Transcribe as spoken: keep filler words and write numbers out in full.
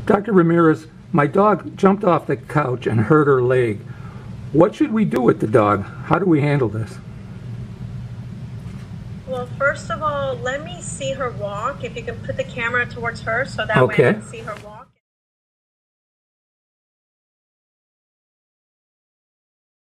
Doctor Ramirez, my dog jumped off the couch and hurt her leg. What should we do with the dog? How do we handle this? Well, first of all, let me see her walk. If you can put the camera towards her so that Okay. way I can see her walk.